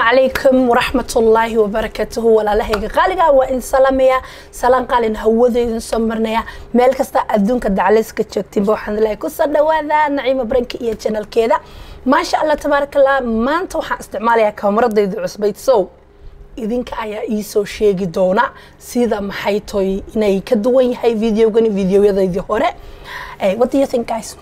عليكم ورحمة الله وبركاته ولا لهيك قالقا وإن سلامية سلام قالين هودين سمرنيا مeel kasta adduunka daclayska joogtiin waxaan leeyahay ku soo dhawaada Naciima Branki iyo channelkeeda ma sha Allah tabarakallah maanta waxaan isticmaalayaa kaamaradayda cusbayd so idinka ayaa ii soo sheegi doona sida maxay toy inay ka duwan yahay videogani videoyadaydii hore what do you think guys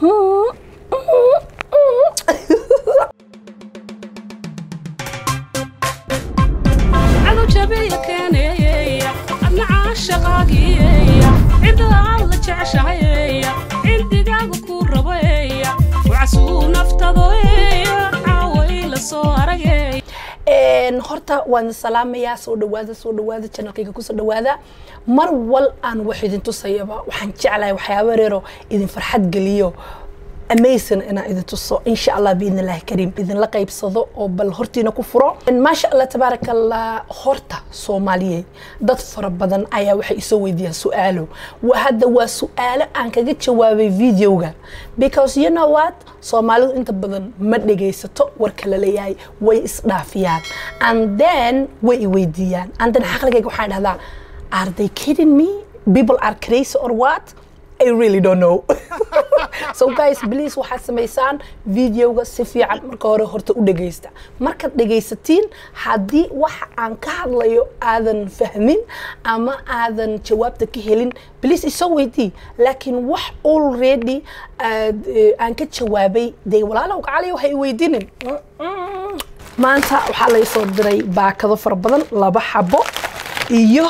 horta waan salaamayaa soo dhawaada channelkayga ku soo dhawaada mar wal aan wax idin tusayaba waxaan jeclahay waxyaabo reero idin farxad galiyo amazing ina idin tuso insha Allah biidnillah kariim idin la qaybsado oo bal hortiina ku furo ma sha Allah tabarakallah horta Soomaaliyeed dad fara badan ayaa waxay isoo weydiiyaan su'aalo wa hadda waa su'aalo aan kaga jawaabay videoga because you know what Soomaalidu inta badan ma dhageysato warka la leeyahay way isdhaafiyaan and then way weydiiyaan and then xaqligayga waxaan dhahdaa are they kidding me people are crazy or what I really don't know. So guys, please waxaad samaysaan videoga si fiican marka hore horta u dhageysta. Marka dhageysatiin hadii wax aan ka hadlayo aadan fahmin ama aadan jawaabta ka helin, please isoo weydii. Laakiin wax already aan ka jawaabay day walaalow gacalay waxay weydiinin. Maanta waxaa la soo diray baakado fara badan 2 xabo iyo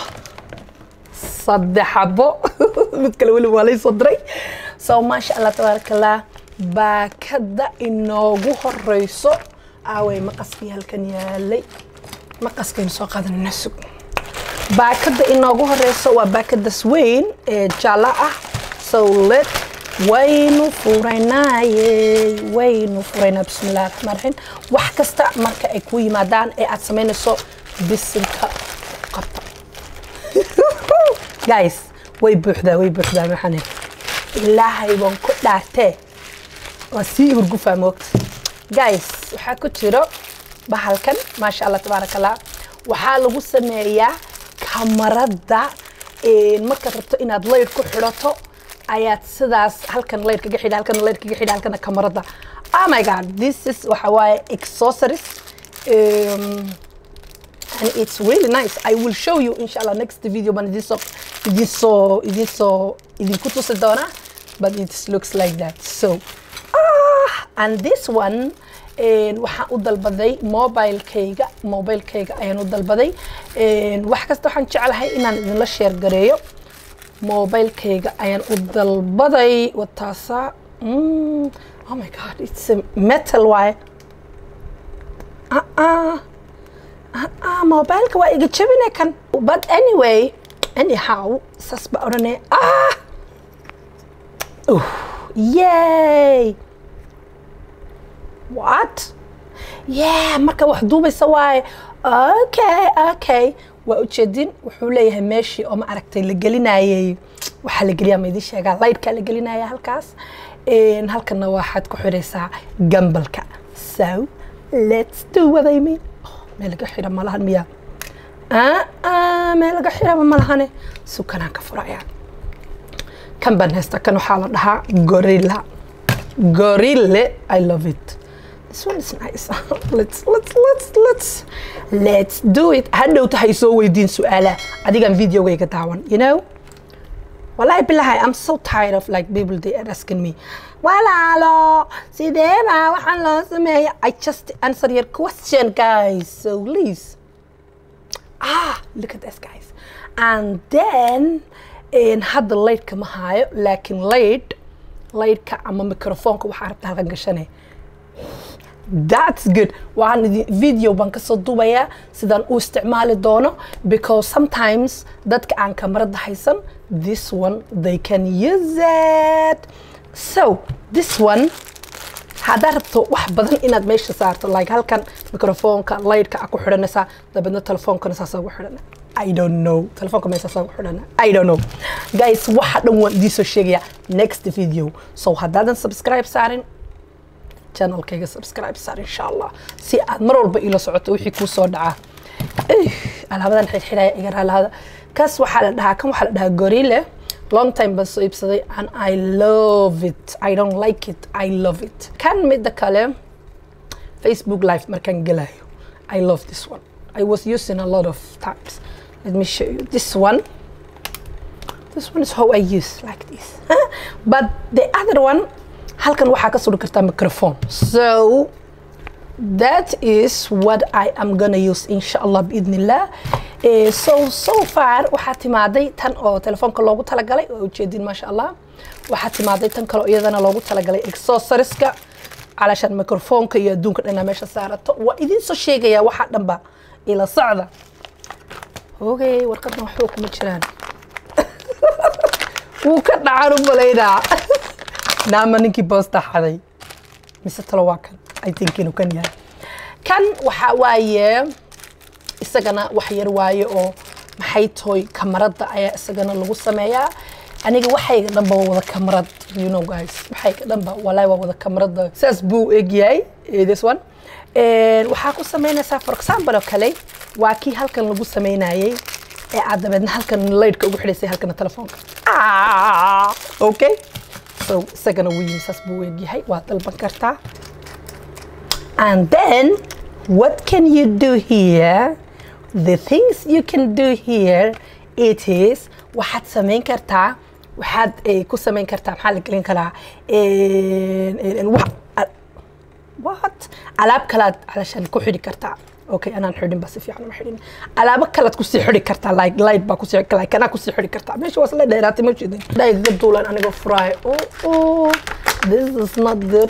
3 xabo mid kale wali waa la soo diray so ma sha Allah tabarakallah baakada inoogu horeyso aaway maqaskii halkan yaalay maqaskeen soo qaadan nasub baakada inoogu horeyso waa baakada weyn ee jala ah so let waynu furaynaa bismillaah rahmaan rahiim wax kasta marka ay ku yimaadaan ee aad sameynayso bisinka qabta guys way buuxdaa maxaan ilaahay baan ku dhaartay waa si hurgufa moogta guys waxa ku jiro bahalkan ma sha Allah tabarakallah waxa lagu sameeyaa kamarada marka rabto inaad leer ku xirato ayaad sidaas halkan leer kaga xidha halkan kamarada oh my god this is waxa waaye accessories and it's really nice. I will show you inshallah next video but this but it looks like that so and this one waxaan u dalbaday mobile-kayga ayaan u dalbaday wax kasta waxaan jeclahay inaan idin la share gareeyo mobile-kayga ayaan u dalbaday wataasa oh my god it's a metal wire mobile-ka waa iga jabinay kan but anyway anyhow sasba orane yay what yeah marka wax duubaysa waay okay waa u jeedin wuxuu leeyahay meeshii oo ma aragtay la gelinayay waxa la geliyaa ma idin sheegaa light-ka la gelinaya halkaas halkana waxaad ku xiraysaa gambalka so let's do what I mean meelaga xira malahan miya meelaga xira malahane sukanaan ka furaya kan ban hesta kan waxa la dhahaa gorilla I love it this one is nice let's do it hadhow tahay soo weydiin su'aala adigan videogayga daawan you know wallahi billahi I'm so tired of like people they are asking me walaalo sideeba waxaan loo sameeyaa I just answer your question guys so please look at this guys and then hadda light-ka ma hayo laakiin light-ka ama microphone-ka waxaa rabta halkan gashanay that's good waan video baan ka soo duubayaa sidaan u isticmaali doono because sometimes dadka aan kamarada haysan this one they can use it so this one hada rabto wax badan inaad meesha saarto like halkan microphone-ka light-ka ku xiranaysa dabadna telefoonka saas ugu xiran I don't know telefoonka meesha saas ugu xiran I don't know guys waxa dhan waan idin soo sheegaya next video so hadaadan subscribe saarin channelkayga subscribe saar insha Allah si aad mar walba ila socoto wixii ku soo dhaca alaabadan xidhxidhaya iga raalaada kaas waxa la dhahaa kan waxa la dhahaa Gorilla long time baan soo iibsaday and I love it I don't like it I love it kan mid kale Facebook live markaan galayo I love this one I was using a lot of times let me show you this one is how I use like this but the other one halkan waxa ka soo kartaa microphone so that is what I am gonna use inshallah biidnillah so far waxa timaaday tan oo telefoonka loogu talagalay oo ujeedin ma sha Allah waxa timaaday tan kale iyadana loogu talagalay accessorieska علشان ميكروفون كي يدونك لنا ماشي سارته وإذن سو شيء واحد دنبا إلى صعدة أوكي ورقتنا وحوكم الشران وكنا عارف بلينا نعم نكي بوستا حدي مثل واكن I think إنه كان وحواية إستجنا وحير واي أو محيطوي كاميرات أي إستجنا لغو سمايا aniga waxay dhanba wada kamarad you know guys waxay dhanba walaa wada kamarad saas buu egyahay this one waxa ku sameynaysaa for example kale waa ki halkan lagu sameynayay aad dabadna halkan light-ka ugu xidhisay halkan telefoonka okay so sagana wuu saas buu egyahay waa dalban kartaa and then what can you do here the things you can do here it is waxaad sameyn kartaa waxaad ku sameyn kartaa maxaa la gelin karaa what alaab kalaad علشان ku xidhi kartaa okay anaan xidhin bas fiican ma xidhin alaab kalaad ku sii xidhi kartaa like light ba ku sii kala kana ku sii xidhi kartaa meesha waa la dheeraatay ma jeedin dhayga duulan aniga fry oh this is not good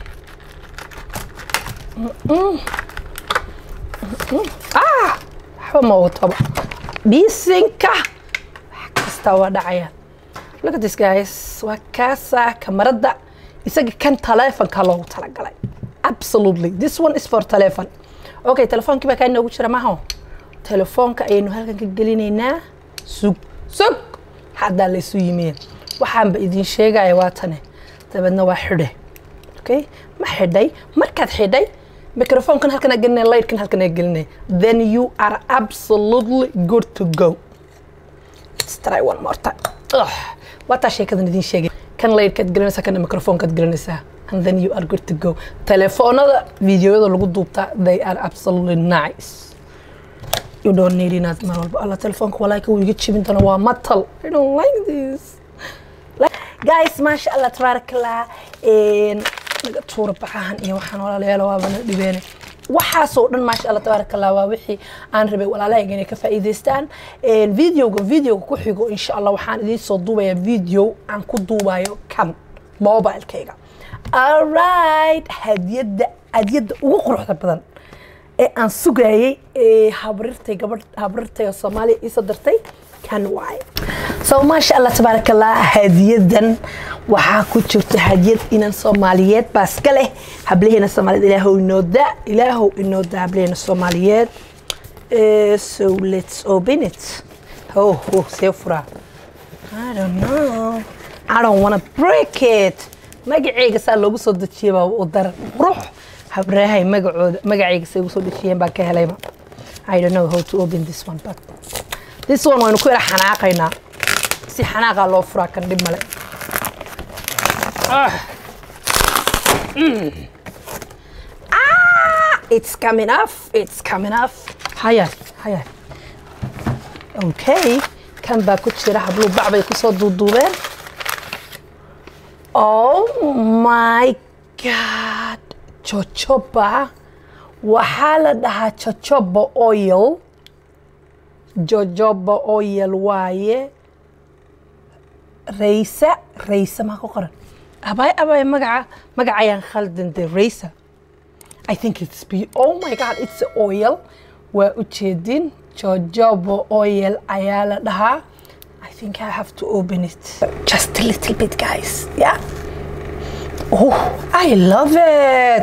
حما وطبع بيسنكا استوى دعيا look at this guys وكاسا كاميرا isaga kan telefonka loogu talagalay absolutely this one is for telephone okay telefonki ba kaan ugu jira maaho telefonka aynu halkan ka gelinaynaa sug hada la isu yimeen waxaan ba idin sheegay waa tane dabadna waa xidhe okay ma xidhay markaad xidhay microphone kan halkan gelinay light kan halkan gelinay then you are absolutely good to go let's try one more time what a sheekada idin sheegay kan light kad gelinaysa kan microphone kad gelinaysa and then you are good to go telefoonada videoyada lagu duubta they are absolutely nice you don't need it mar walba alla telefoonka walaayka uu iga jibin doona waa metal I don't like this guys masha Allah tabarakallah naga tuura baxaan iyo waxaan walaalayaal waabana dhibeenay waxa soo dhan masha Allah tabarakallah waa wixii aan rabay walaalahayga inay ka faa'iideystaan video ku xigo insha Allah waxaan idin soo duubayaa video aan ku duubayo kan mobile-kayga all right hadiyada ugu quruxda badan aan sugayay habrirtay Soomaali isa dartay kan waay so masha Allah tabarakallah hadiyadan waxa ku jirta hadiyad inan Soomaaliyeed baas kale hableena Soomaaliyeed ilaahu inoo da hableena Soomaaliyeed so let's open it oh sefra I don't know I don't want to break it magacayga saa loogu soo dajiyay baa u dar ruux habrahay magacayga say ugu soo dajiyeen baa ka helayba I don't know how to open this one but this one waan ku ila xanaaqaynaa si xanaaqa loo furaa kan dib male it's coming off haya okay kan baa ku jira hablo bacbay ku soo duuduubeen oh my god jojoba waxaa la dhahaa jojoba oil waaye raysa ma ku qoran abay magacayaan khaldan de raysa I think it's oh my god it's oil waa u jeedin jojoba oil ayaa la dhahaa I think I have to open it just a little bit guys yeah oh I love it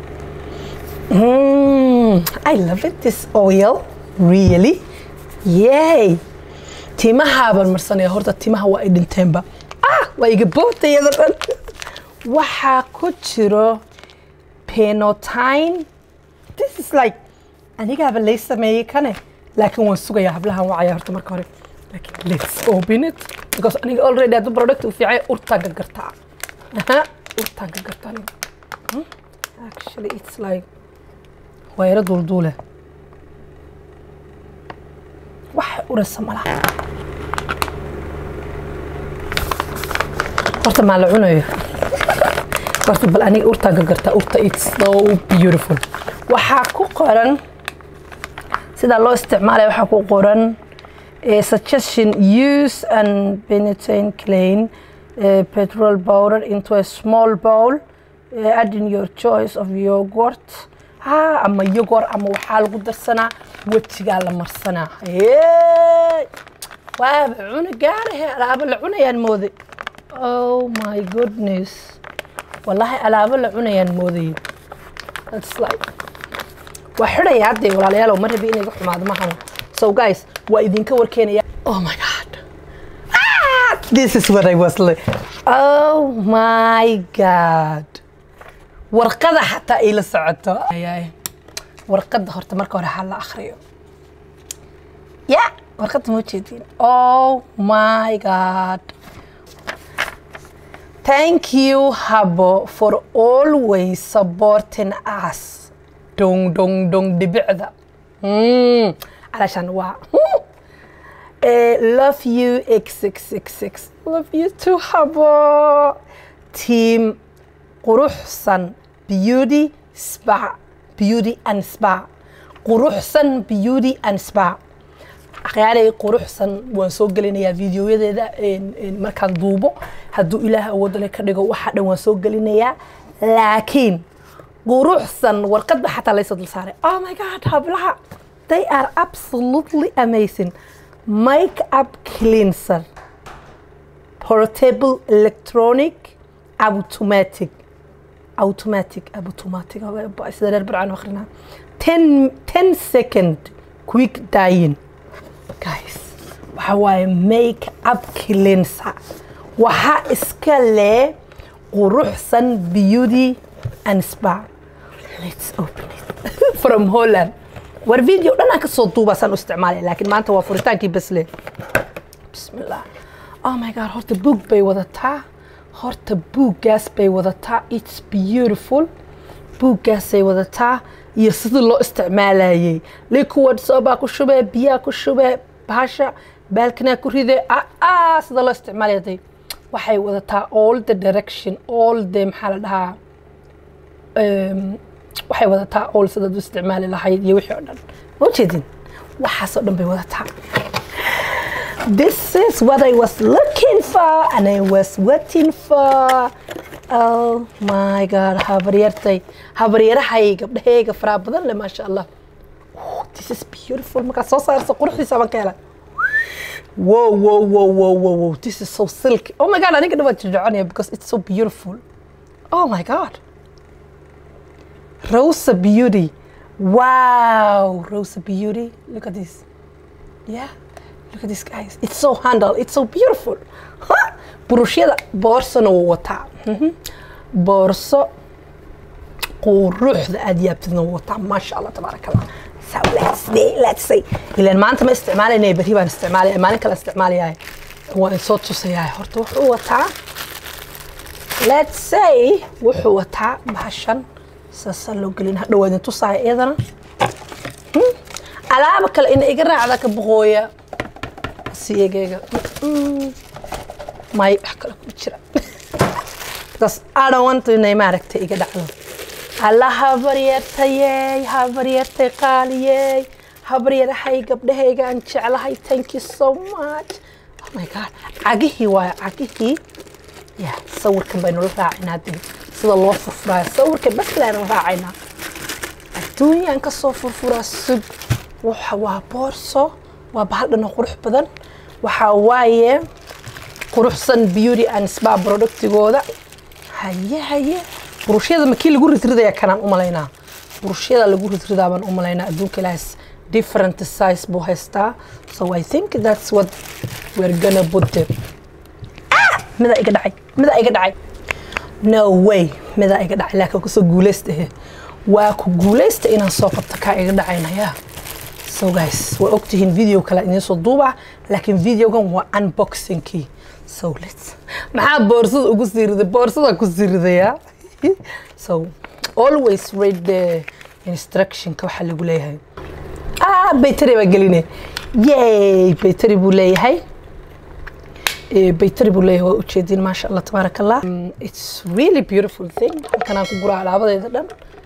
I love it this oil really yay timaha baan marsanaya horta timaha waa ay dhinteenba waa iga boobtayada dhan waxa ku jiro Penotyne. This is like aniga haba lay sameeyay kane laakiin waan sugayaa hablahan wacaya horta marka hore laakiin let's open it because aniga already hadu product u fiicay urtaga gartaa urtaga gartaa actually it's like wayra duldule wax urasa malaha horta ma la cunayo horta bal aniga urtaga gartaa urta it's so beautiful waxaa ku qoran sida loo isticmaalay waxaa ku qoran suggestion use and Penotyne clean petrol powder into a small bowl add in your choice of yogurt ama yogurt ama waxaa lagu darsanaa wajiga la marsanaa waa cuna gaarahay alaabo la cunayaan mooday oh my goodness wallahi alaabo la cunayaan mooday that's like وحرية عدي ولا ليالو مرة بيني روح مع دماغهم so guys وإذن كور كينيا oh my god this is what I was like oh my god ورقة حتى إلى ساعته أي ورقة هرت مركو راح على آخره يا ورقة موجودين oh my god thank you Habo for always supporting us دون دون دون دبعده علشان وا love you xxxx love you too Habo team قروحسن beauty spa beauty and spa قروحسن beauty and spa أخياري قروحسن وانسو قلينيا فيديو يدا مركان دوبو هدو إله أود لك رجع واحد وانسو قلينيا لكن قروحسن ورقد حتى ليس دلساري oh my god هبلها they are absolutely amazing makeup cleanser portable electronic automatic بس ده البرعان آخرنا 10 second quick dyeing guys وحواي makeup cleanser وها اسكالي قروحسن beauty and spa let's open it from Holland والفيديو أنا كصوت طوبة سنو استعمالي لكن ما أنت وفرتان كي بس ليه بسم الله oh my god هورت بوك بي وضعتها هورت بوك جاس بي وضعتها it's beautiful بوك جاس بي وضعتها يصير الله استعمالي ليكو صوبا كشوبة بيا كشوبة باشا بالكنا كريدة صير الله استعمالي دي waxay wadataa all the direction all the maxaladaha waxay wadataa all sida du isticmaali lahayd iyo wixii oo dhan wajidin waxa soo dhan bay wadataa this is what I was looking for and I was waiting for oh my god habaryarahay gabdhahayga fara badan le ma sha Allah this is beautiful marka soo saarso quruxdiisa baan ka helay whoa this is so silky oh my god I think I'm going to because it's so beautiful oh my god Rosa Beauty wow Rosa Beauty look at this yeah look at this guys it's so handled it's so beautiful بروشيدا بورصة نووتا بورصة قروح ذا أدياب تنووتا ما شاء الله تبارك الله so let's see إلى ما أنت ما استعمالي نيبتي بان استعمالي ما نكلا استعمالي هاي هو الصوت شو سياي هرتو وحوتا let's say وحوتا بهشان ساسلو قلين هدو وين تصاي إذا على بكل إن إجرا على كبغويا سيجيجا ما يحكي لك بتشرب because I don't want to name أركت إجدا الله هبريرتي قاليي هبرير حي قبلها كان شعلها thank you so much oh my god عقيه وعقيه يا صور كم بينو راعينا دي سيدا الله فرفرا صور كم بس لا راعينا الدنيا انك صفر فرا سب وحوا بورصو وبهالنا قروح بدن وحوايه قروحسن بيوتي اند سبا برودكتيغودا هيا بروشيدا ما كي لغو ريتريدا كانان املينا بروشيدا لغو ريتريدا بان املينا ادونك لاس different size بو هيستا so I think that's what we're gonna put there ماذا ايغا دحاي no way mid ay dhacay laakiin ku soo guuleystay waa ku guuleystay inaan soo qabto ka iga dhacaynaya so guys waa ogtihiin video kale inoo soo duuba laakiin videogan waa unboxing kii so let's maxaa boorsada ugu siiriday boorsada ku siiridaya so always read the instruction ka waxa lagu leeyahay battery ba geline yay battery buu leeyahay battery buu leeyahay u jeedin ma sha Allah tabarakallah it's really beautiful thing kana ku guraa alaabadeeda dhan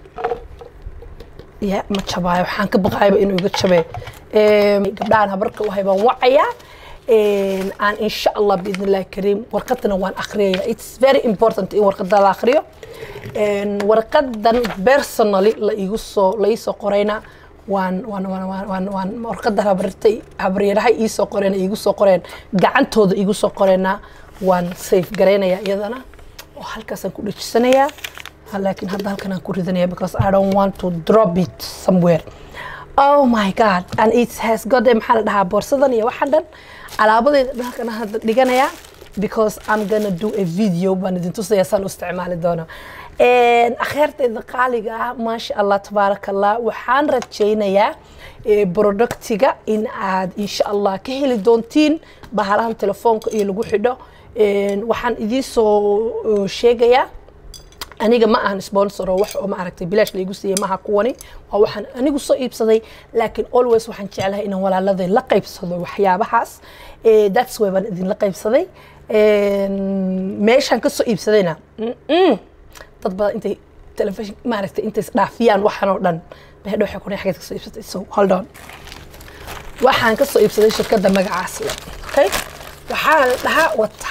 ya ma jabay waxaan ka baqayba inuu iga jabay gabdhahan habarka waxay baan wacaya aan insha Allah biidnillah kareem warqadana waan akhriyaa it's very important in warqada la akhriyo warqadan personally la igu soo qorayna waan warqada habaryaraha ii soo qoreen igu soo qoreen gacantooda igu soo qoreena waan save gareynaya iyadana oo halkaas aan ku dhajisanaya laakiin hadda halkan aan ku ridanaya because I don't want to drop it somewhere oh my god and it has got them maxaa la dhahaa boorsadan iyo waxan dhan alaabadeeda halkan hadda dhiganaya because I'm gonna do a video baan idin tusaya saan u isticmaali doono akhiirteeda qaaliga ma sha Allah tabarakallah waxaan rajaynayaa productiga in aad insha Allah ka heli doontiin bahalahan telefoonka iyo lagu xidho waxaan idin soo sheegayaa aniga ma aan sponsor oo wax oo ma aragtay bilaash la igu siiyay maha kuwani waa waxaan anigu soo iibsaday laakiin always waxaan jeclahay inaan walaaladay la qaybsado waxyaabahaas that's why baan idin la qaybsaday meeshan ka soo iibsadayna dad badan intay television ma aragtay intay dhaafiyaan waxan oo dhan bay waxay ku xageed ka soo iibsatay so hold on waxaan ka soo iibsaday shirkadda magacaas leh okay waxaan dhahaa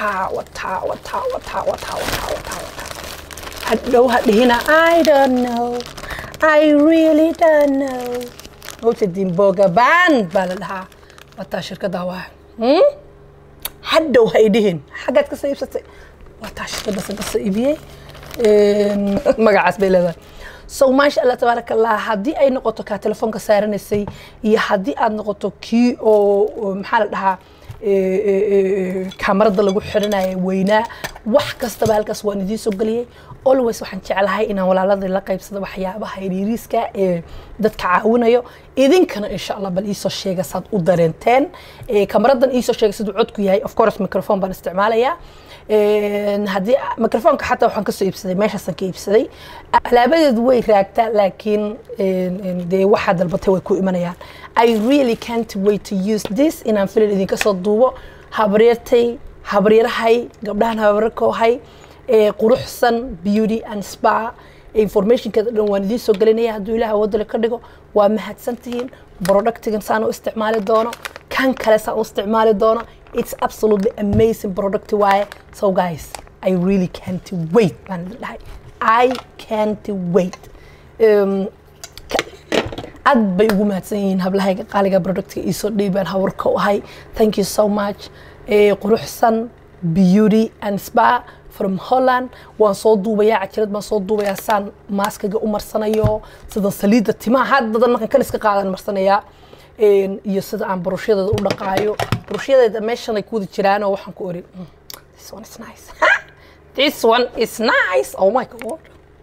wata hadhow hadhina I don't know I really don't know wajidin boga band bala dhahaa wata shirkadda waa hadhow haydihin xageed ka soo iibsatay wata shirkadda soo iibiyay magacaas bay leedahay so ma sha Allah tabarakallah hadii ay noqoto ka telefoonka saaranaysay iyo hadii aad noqoto kii oo maxaa la dhahaa kamarada lagu xiranayo weynaa wax kasta halkaas waan idin soo galiyay always waxaan jeclahay inaan walaalada la qaybsado waxyaabaha yariiska dadka caawinayo idinkana insha Allah bal iisoo sheega saad u dareenteen kamaradan iisoo sheega sidoo codku yahay of course microphone baan isticmaalayaa hadii microphone-ka xataa waxaan ka soo iibsaday meeshaas ka iibsaday alaabadeedu way raagtaa laakiin de waxa dalbatay way ku imanayaan I really can't wait to use this inaan filin idinka soo duubo habaryarahay gabdhahan habarkoohay quruxsan beauty and spa information ka dhan waan idin soo galinaya haduu ilaahay wadada ka dhigo waa mahadsantihiin productigan saan u isticmaali doono kan kale saan u isticmaali doono it's absolutely amazing product waaye so guys I really can't wait I can't wait aad bay ugu mahadsan yihiin hablahayga qaaliga productka ii soo dhiibaan hawarka u ahay thank you so much quruxsan beauty and spa from Holland waan soo duubayaa cajalad baan soo duubayaa saan maaskaga u marsanayo sida saliida timaha hadda markan kan iska qaadan marsanaya iyo sida aan brushyadeeda u dhaqaayo brushyadeeda meeshan ay ku wada jiraan oo waxaan ku ori this one is nice this one is nice oh my god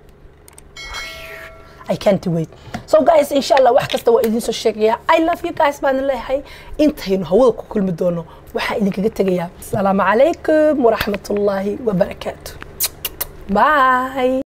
I can't wait so guys inshallah wax kasta waa idin soo sheegaya I love you guys baan leeyahay intaynu hawada ku kulmi doono waxa idinkaga tagayaa assalamu alaykum wa rahmatullahi wa barakatuh bye